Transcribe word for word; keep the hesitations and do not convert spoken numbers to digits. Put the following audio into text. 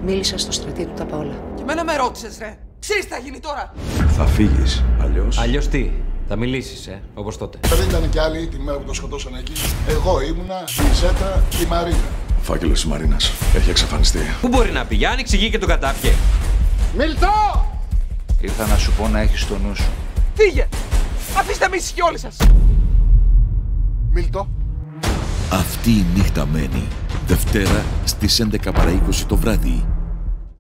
Μίλησα στο Στρατή του, τα είπα όλα. Και εμένα με ρώτησες, ρε. Ξέρεις τι θα γίνει τώρα. Θα φύγεις, αλλιώς. Αλλιώς τι, θα μιλήσεις, ε, όπως τότε. Δεν ήταν κι άλλοι την μέρα που το σκοτώσαν εκεί. Εγώ ήμουνα, η Ζέτα και η Μαρίνα. Ο φάκελος της Μαρίνας έχει εξαφανιστεί. Πού μπορεί να πει, για άνοιξε γη και τον κατάφυγε. Μιλτό! Ήρθα να σου πω να έχεις το νου σου. Φύγε! Αφήστε με ήσυχοι όλοι σας. Μιλτό. Αυτή η νύχτα μένει. Δευτέρα στις έντεκα παρά είκοσι το βράδυ.